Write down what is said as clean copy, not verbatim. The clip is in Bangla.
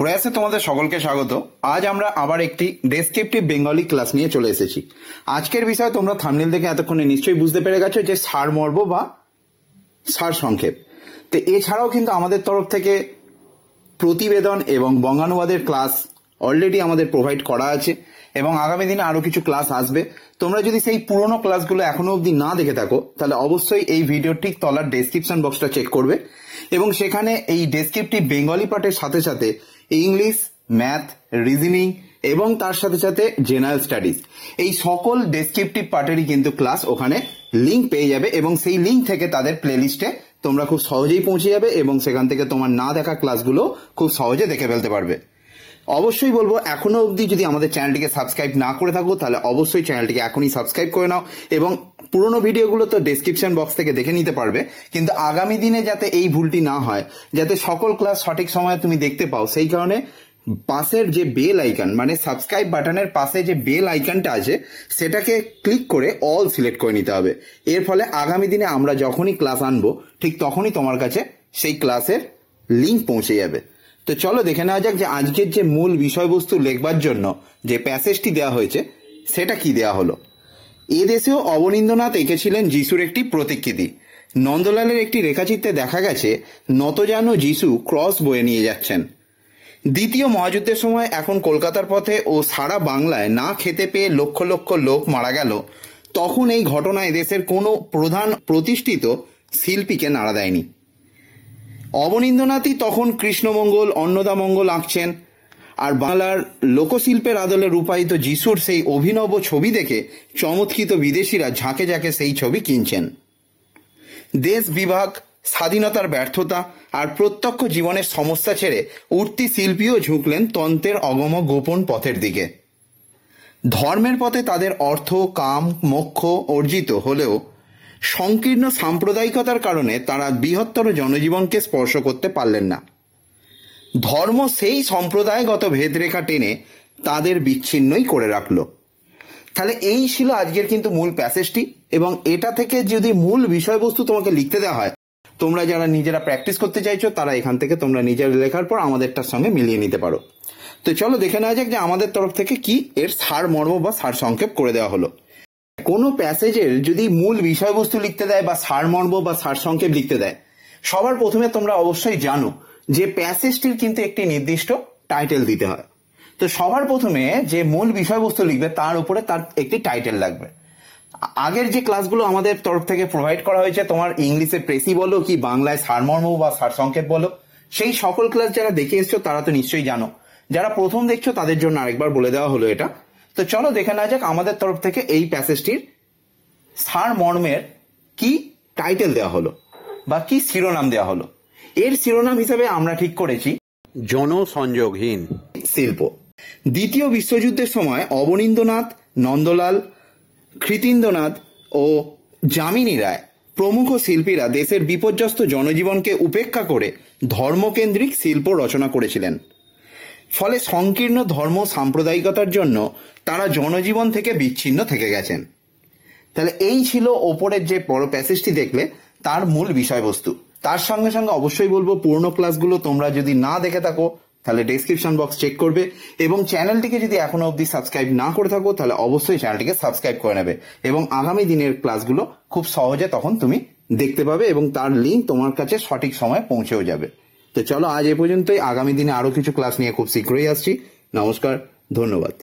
প্রয়াসে তোমাদের সকলকে স্বাগত। আজ আমরা আবার একটি ডেসক্রিপটিভ বেঙ্গলি ক্লাস নিয়ে চলে এসেছি। আজকের বিষয় তোমরা থাম্বনেল দেখে এতক্ষণে নিশ্চয়ই বুঝতে পেরে গেছো যে সারমর্ম বা সারসংক্ষেপ। তো এছাড়াও কিন্তু আমাদের তরফ থেকে প্রতিবেদন এবং বঙ্গানুবাদের ক্লাস অলরেডি আমাদের প্রোভাইড করা আছে এবং আগামী দিনে আরো কিছু ক্লাস আসবে। তোমরা যদি সেই পুরোনো ক্লাসগুলো এখনো অবধি না দেখে থাকো তাহলে অবশ্যই এই ভিডিওর ঠিক তলার ডেসক্রিপশন বক্সটা চেক করবে এবং সেখানে এই ডেসক্রিপটিভ বেঙ্গলি পার্টের সাথে সাথে ইংলিশ, ম্যাথ, রিজনিং এবং তার সাথে সাথে জেনারেল স্টাডিজ এই সকল ডেসক্রিপটিভ পার্টেরই কিন্তু ক্লাস ওখানে লিঙ্ক পেয়ে যাবে এবং সেই লিঙ্ক থেকে তাদের প্লেলিস্টে তোমরা খুব সহজেই পৌঁছে যাবে এবং সেখান থেকে তোমার না দেখা ক্লাসগুলো খুব সহজে দেখে ফেলতে পারবে। অবশ্যই বলবো এখনো অবধি যদি আমাদের চ্যানেলটিকে সাবস্ক্রাইব না করে থাকো তাহলে অবশ্যই চ্যানেলটিকে এখনই সাবস্ক্রাইব করে নাও এবং পুরোনো ভিডিওগুলো তো ডেসক্রিপশন বক্স থেকে দেখে নিতে পারবে, কিন্তু আগামী দিনে যাতে এই ভুলটি না হয়, যাতে সকল ক্লাস সঠিক সময়ে তুমি দেখতে পাও, সেই কারণে পাশের যে বেল আইকন মানে সাবস্ক্রাইব বাটনের পাশে যে বেল আইকনটা আছে সেটাকে ক্লিক করে অল সিলেক্ট করে নিতে হবে। এর ফলে আগামী দিনে আমরা যখনই ক্লাস আনবো ঠিক তখনই তোমার কাছে সেই ক্লাসের লিঙ্ক পৌঁছে যাবে। তো চলো দেখে নেওয়া যাক যে আজকের যে মূল বিষয়বস্তু লেখবার জন্য যে প্যাসেজটি দেওয়া হয়েছে সেটা কি দেওয়া হলো। এদেশেও অবনীন্দ্রনাথ এঁকেছিলেন যিশুর একটি প্রতিকৃতি। নন্দলালের একটি রেখাচিত্রে দেখা গেছে নতজানু যিশু ক্রস বয়ে নিয়ে যাচ্ছেন। দ্বিতীয় মহাযুদ্ধের সময় এখন কলকাতার পথে ও সারা বাংলায় না খেতে পেয়ে লক্ষ লক্ষ লোক মারা গেল, তখন এই ঘটনা এদেশের কোনো প্রধান প্রতিষ্ঠিত শিল্পীকে নাড়া দেয়নি। অবনীন্দ্রনাথই তখন কৃষ্ণমঙ্গল, অন্নদামঙ্গল আঁকছেন আর বাংলার লোকশিল্পের আদলে রূপায়িত যিশুর সেই অভিনব ছবি দেখে চমৎকৃত বিদেশিরা ঝাঁকে ঝাঁকে সেই ছবি কিনছেন। দেশ বিভাগ, স্বাধীনতার ব্যর্থতা আর প্রত্যক্ষ জীবনের সমস্যা ছেড়ে উঠতি শিল্পীও ঝুঁকলেন তন্ত্রের অগম গোপন পথের দিকে। ধর্মের পথে তাদের অর্থ, কাম, মোক্ষ অর্জিত হলেও সংকীর্ণ সাম্প্রদায়িকতার কারণে তারা বৃহত্তর জনজীবনকে স্পর্শ করতে পারলেন না। ধর্ম সেই সম্প্রদায়গত ভেদরেখা টেনে তাদের বিচ্ছিন্নই করে রাখল। তাহলে এই ছিল আজকের কিন্তু মূল প্যাসেজটি এবং এটা থেকে যদি মূল বিষয়বস্তু তোমাকে লিখতে দেওয়া হয়, তোমরা যারা নিজেরা প্র্যাকটিস করতে চাইছো তারা এখান থেকে তোমরা নিজের লেখার পর আমাদেরটার সঙ্গে মিলিয়ে নিতে পারো। তো চলো দেখে নেওয়া যাক যে আমাদের তরফ থেকে কি এর সারমর্ম বা সারসংক্ষেপ করে দেওয়া হলো। কোনো প্যাসেজের যদি মূল বিষয়বস্তু লিখতে দেয় বা সারমর্ম বা সারসংক্ষেপ লিখতে দেয়, সবার প্রথমে তোমরা অবশ্যই জানো যে প্যাসেজটির কিন্তু একটি নির্দিষ্ট টাইটেল দিতে হয়। তো সবার প্রথমে যে মূল বিষয়বস্তু লিখবে তার উপরে তার একটি টাইটেল লাগবে। আগের যে ক্লাসগুলো আমাদের তরফ থেকে প্রোভাইড করা হয়েছে, তোমার ইংলিশে প্রেসি বলো কি বাংলায় সারমর্ম বা সারসংক্ষেপ বলো, সেই সকল ক্লাস যারা দেখে এসছো তারা তো নিশ্চয়ই জানো। যারা প্রথম দেখছো তাদের জন্য আরেকবার বলে দেওয়া হলো এটা। তো চলো দেখে নেওয়া যাক আমাদের তরফ থেকে এই প্যাসেজটির সারমর্মের কি টাইটেল দেওয়া হলো বা কি শিরোনাম দেওয়া হলো। এর শিরোনাম হিসেবে আমরা ঠিক করেছি জনসংযোগহীন শিল্প। দ্বিতীয় বিশ্বযুদ্ধের সময় অবনীন্দ্রনাথ, নন্দলাল, কৃতীন্দ্রনাথ ও যামিনী রায় প্রমুখ শিল্পীরা দেশের বিপর্যস্ত জনজীবনকে উপেক্ষা করে ধর্মকেন্দ্রিক শিল্প রচনা করেছিলেন। ফলে সংকীর্ণ ধর্ম সাম্প্রদায়িকতার জন্য তারা জনজীবন থেকে বিচ্ছিন্ন থেকে গেছেন। তাহলে এই ছিল ওপরের যে বড় প্যাসেজটি দেখলে তার মূল বিষয়বস্তু। তার সঙ্গে সঙ্গে অবশ্যই বলবো পুরনো ক্লাসগুলো তোমরা যদি না দেখে থাকো তাহলে ডেসক্রিপশন বক্স চেক করবে এবং চ্যানেলটিকে যদি এখনো অবধি সাবস্ক্রাইব না করে থাকো তাহলে অবশ্যই চ্যানেলটিকে সাবস্ক্রাইব করে নেবে এবং আগামী দিনের ক্লাসগুলো খুব সহজে তখন তুমি দেখতে পাবে এবং তার লিঙ্ক তোমার কাছে সঠিক সময়ে পৌঁছেও যাবে। তো চলো আজ এ পর্যন্তই। আগামী দিনে আরো কিছু ক্লাস নিয়ে খুব শীঘ্রই আসছি। নমস্কার, ধন্যবাদ।